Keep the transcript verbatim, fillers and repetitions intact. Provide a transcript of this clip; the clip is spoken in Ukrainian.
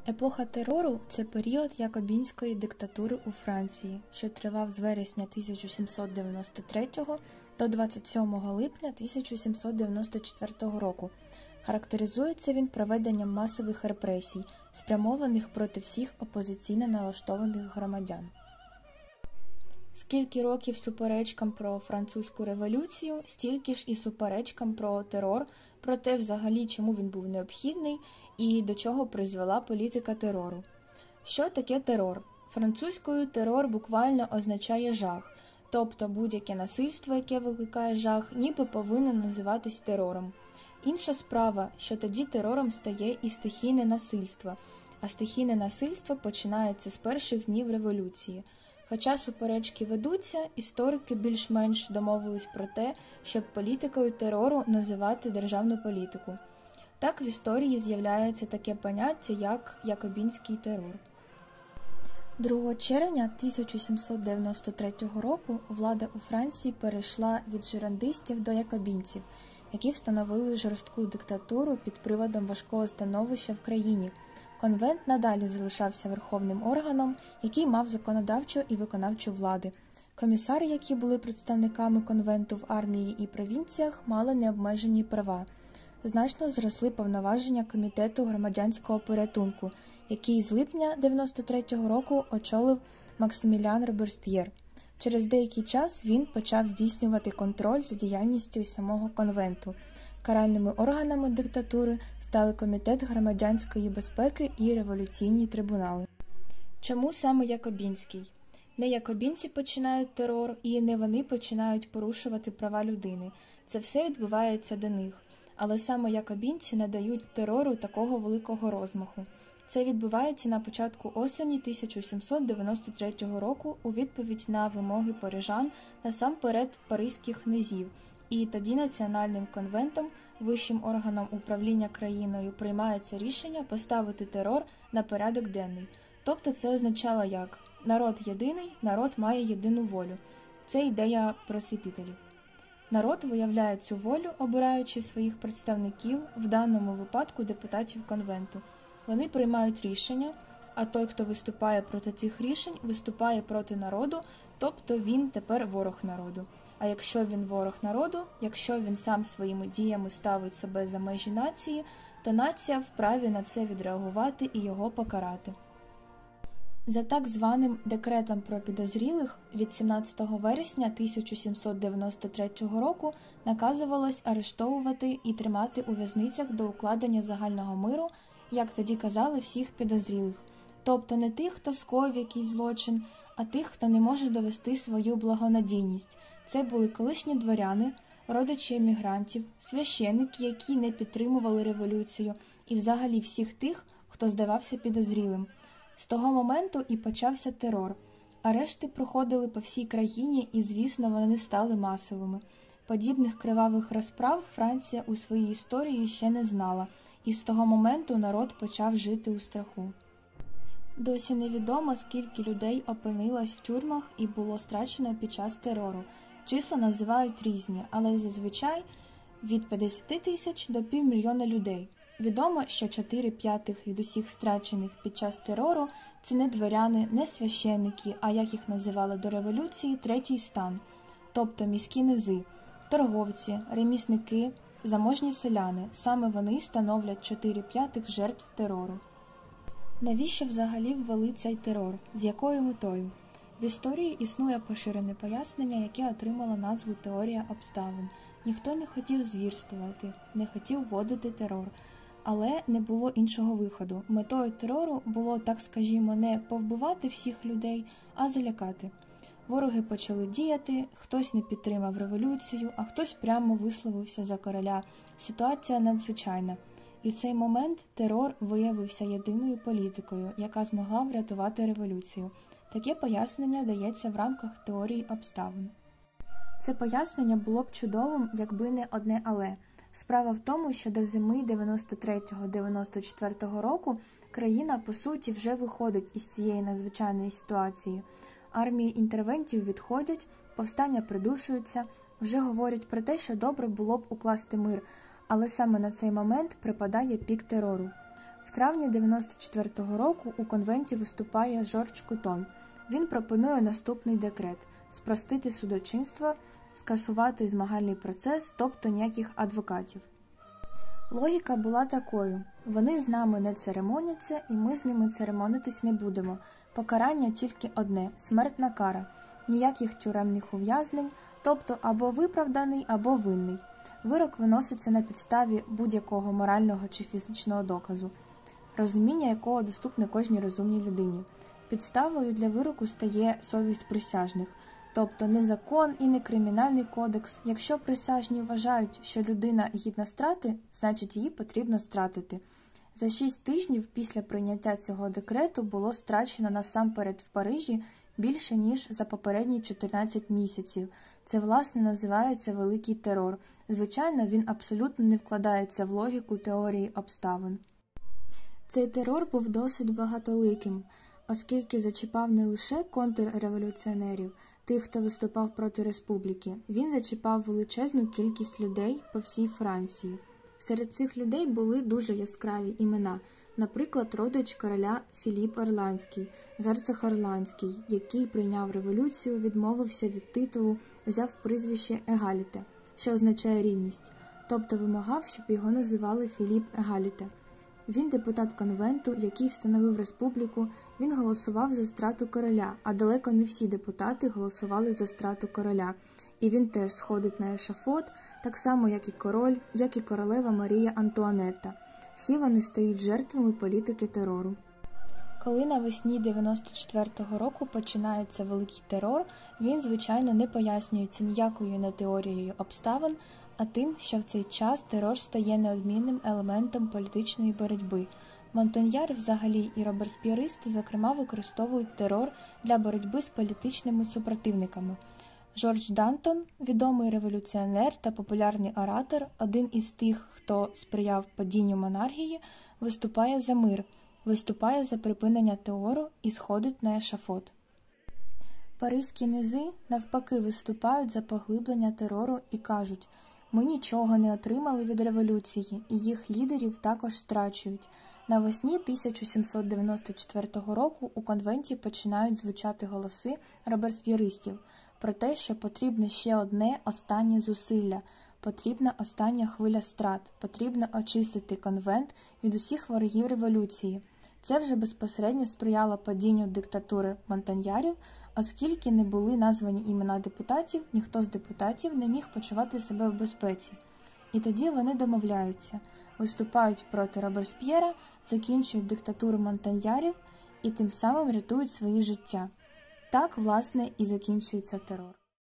Епоха терору – це період якобінської диктатури у Франції, що тривав з вересня тисяча сімсот дев'яносто третього до двадцять сьомого липня тисяча сімсот дев'яносто четвертого року. Характеризується він проведенням масових репресій, спрямованих проти всіх опозиційно налаштованих громадян. Скільки років суперечкам про французьку революцію, стільки ж і суперечкам про терор, про те взагалі, чому він був необхідний і до чого призвела політика терору. Що таке терор? Французькою терор буквально означає жах, тобто будь-яке насильство, яке викликає жах, ніби повинно називатись терором. Інша справа, що тоді терором стає і стихійне насильство, а стихійне насильство починається з перших днів революції. Хоча суперечки ведуться, історики більш-менш домовились про те, щоб політикою терору називати державну політику. Так в історії з'являється таке поняття, як якобінський терор. другого червня тисяча сімсот дев'яносто третього року влада у Франції перейшла від жирандистів до якобінців, які встановили жорстку диктатуру під приводом важкого становища в країні. Конвент надалі залишався верховним органом, який мав законодавчу і виконавчу влади. Комісари, які були представниками конвенту в армії і провінціях, мали необмежені права. Значно зросли повноваження Комітету громадянського порятунку, який з липня дев'яносто третього року очолив Максиміліан Робесп'єр. Через деякий час він почав здійснювати контроль за діяльністю самого конвенту. Каральними органами диктатури стали Комітет громадянської безпеки і революційні трибунали. Чому саме якобінський? Не якобінці починають терор, і не вони починають порушувати права людини. Це все відбувається до них. Але саме якобінці надають терору такого великого розмаху. Це відбувається на початку осені тисяча сімсот дев'яносто третього року у відповідь на вимоги парижан, насамперед паризьких князів. І тоді Національним конвентом, вищим органом управління країною, приймається рішення поставити терор на порядок денний. Тобто це означало як? Народ єдиний, народ має єдину волю. Це ідея просвітителів. Народ виявляє цю волю, обираючи своїх представників, в даному випадку депутатів конвенту. Вони приймають рішення, а той, хто виступає проти цих рішень, виступає проти народу, тобто він тепер ворог народу. А якщо він ворог народу, якщо він сам своїми діями ставить себе за межі нації, то нація вправі на це відреагувати і його покарати. За так званим декретом про підозрілих від сімнадцятого вересня тисяча сімсот дев'яносто третього року наказувалось арештовувати і тримати у в'язницях до укладення загального миру, як тоді казали, всіх підозрілих. Тобто не тих, хто скоїв якийсь злочин, а тих, хто не може довести свою благонадійність. Це були колишні дворяни, родичі емігрантів, священики, які не підтримували революцію, і взагалі всіх тих, хто здавався підозрілим. З того моменту і почався терор. Арешти проходили по всій країні і, звісно, вони стали масовими. Подібних кривавих розправ Франція у своїй історії ще не знала, і з того моменту народ почав жити у страху. Досі невідомо, скільки людей опинилось в тюрмах і було страчено під час терору. Числа називають різні, але зазвичай від п'ятдесят тисяч до півмільйона людей. Відомо, що чотири п'ятих від усіх страчених під час терору – це не дворяни, не священники, а як їх називали до революції – третій стан, тобто міські низи, торговці, ремісники, заможні селяни. Саме вони становлять чотири п'ятих жертв терору. Навіщо взагалі ввели цей терор? З якою метою? В історії існує поширене пояснення, яке отримало назву «теорія обставин». Ніхто не хотів звірствувати, не хотів вводити терор. Але не було іншого виходу. Метою терору було, так скажімо, не повбивати всіх людей, а залякати. Вороги почали діяти, хтось не підтримав революцію, а хтось прямо висловився за короля. Ситуація надзвичайна. І в цей момент терор виявився єдиною політикою, яка змогла врятувати революцію. Таке пояснення дається в рамках теорії обставин. Це пояснення було б чудовим, якби не одне «але». Справа в тому, що до зими дев'яносто третього - дев'яносто четвертого року країна, по суті, вже виходить із цієї надзвичайної ситуації. Армії інтервентів відходять, повстання придушуються, вже говорять про те, що добре було б укласти мир, але саме на цей момент припадає пік терору. В травні дев'яносто четвертого року у конвенті виступає Жорж Кутон. Він пропонує наступний декрет – спростити судочинство, скасувати змагальний процес, тобто ніяких адвокатів. Логіка була такою: вони з нами не церемоняться, і ми з ними церемонитись не будемо. Покарання тільки одне – смертна кара. Ніяких тюремних ув'язнень, тобто або виправданий, або винний. Вирок виноситься на підставі будь-якого морального чи фізичного доказу, розуміння якого доступне кожній розумній людині. Підставою для вироку стає совість присяжних, тобто не закон і не кримінальний кодекс. Якщо присяжні вважають, що людина гідна страти, значить її потрібно стратити. За шість тижнів після прийняття цього декрету було страчено насамперед в Парижі більше, ніж за попередні чотирнадцять місяців. Це, власне, називається великий терор. Звичайно, він абсолютно не вкладається в логіку теорії обставин. Цей терор був досить багатоликим, оскільки зачіпав не лише контрреволюціонерів, тих, хто виступав проти республіки. Він зачіпав величезну кількість людей по всій Франції. Серед цих людей були дуже яскраві імена. Наприклад, родич короля Філіп Орлеанський, герцог Орлеанський, який прийняв революцію, відмовився від титулу, взяв прізвище Егаліте, що означає рівність, тобто вимагав, щоб його називали Філіп Егаліте. Він депутат конвенту, який встановив республіку, він голосував за страту короля, а далеко не всі депутати голосували за страту короля. І він теж сходить на ешафот, так само, як і король, як і королева Марія Антуанетта. Всі вони стають жертвами політики терору. Коли навесні дев'яносто четвертого року починається великий терор, він, звичайно, не пояснюється ніякою не теорією обставин, а тим, що в цей час терор стає неодмінним елементом політичної боротьби. Монтаньяр взагалі і робесп'єристи, зокрема, використовують терор для боротьби з політичними супротивниками. Жорж Дантон, відомий революціонер та популярний оратор, один із тих, хто сприяв падінню монархії, виступає за мир, виступає за припинення терору і сходить на ешафот. Паризькі низи, навпаки, виступають за поглиблення терору і кажуть: «Ми нічого не отримали від революції, і їх лідерів також страчують». Навесні тисяча сімсот дев'яносто четвертого року у конвенті починають звучати голоси робесп'єристів про те, що потрібне ще одне останнє зусилля, потрібна остання хвиля страт, потрібно очистити конвент від усіх ворогів революції. Це вже безпосередньо сприяло падінню диктатури монтаньярів, оскільки не були названі імена депутатів, ніхто з депутатів не міг почувати себе в безпеці. І тоді вони домовляються, виступають проти Робесп'єра, закінчують диктатуру монтаньярів і тим самим рятують свої життя. Так, власне, і закінчується терор.